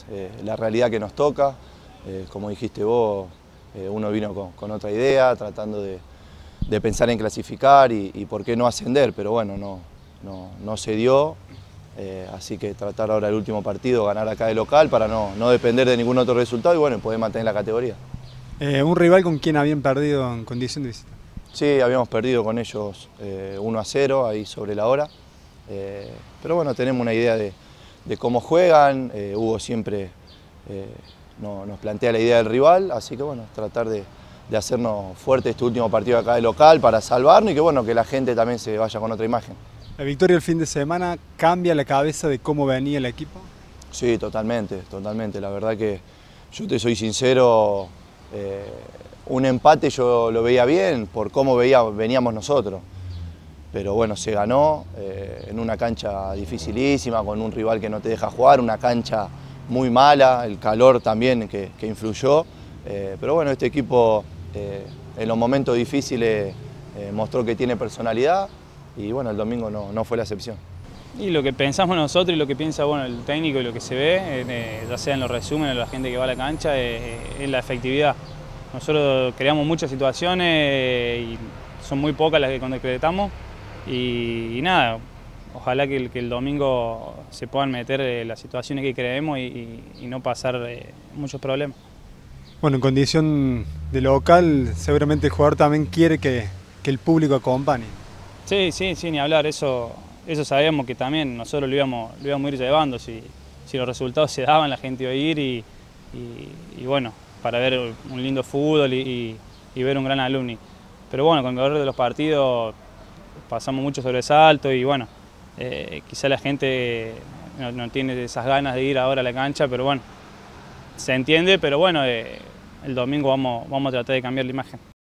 la realidad que nos toca. Como dijiste vos, uno vino con otra idea, tratando de pensar en clasificar y por qué no ascender, pero bueno, no se dio. Así que tratar ahora el último partido, ganar acá de local para no depender de ningún otro resultado y bueno, poder mantener la categoría. ¿Un rival con quien habían perdido en condición de visita? Sí, habíamos perdido con ellos 1-0 ahí sobre la hora, pero bueno, tenemos una idea de cómo juegan. Hugo siempre nos plantea la idea del rival, así que bueno, tratar de hacernos fuerte este último partido acá de local para salvarnos y que bueno, que la gente también se vaya con otra imagen. ¿La victoria del fin de semana cambia la cabeza de cómo venía el equipo? Sí, totalmente, totalmente. La verdad que yo te soy sincero, un empate yo lo veía bien por cómo veníamos nosotros. Pero bueno, se ganó en una cancha dificilísima, con un rival que no te deja jugar, una cancha muy mala, el calor también que influyó. Pero bueno, este equipo en los momentos difíciles mostró que tiene personalidad y bueno, el domingo no fue la excepción. Y lo que pensamos nosotros y lo que piensa bueno, el técnico y lo que se ve, ya sea en los resúmenes, la gente que va a la cancha, es la efectividad. Nosotros creamos muchas situaciones y son muy pocas las que concretamos y nada, ojalá que el domingo se puedan meter las situaciones que creemos y no pasar muchos problemas. Bueno, en condición de local, seguramente el jugador también quiere que el público acompañe. Sí, ni hablar, eso sabíamos que también nosotros lo íbamos a ir llevando, si los resultados se daban la gente iba a ir y bueno, para ver un lindo fútbol y ver un gran alumni. Pero bueno, con el correr de los partidos pasamos mucho sobresalto y bueno, quizá la gente no tiene esas ganas de ir ahora a la cancha, pero bueno, se entiende, pero bueno, el domingo vamos a tratar de cambiar la imagen.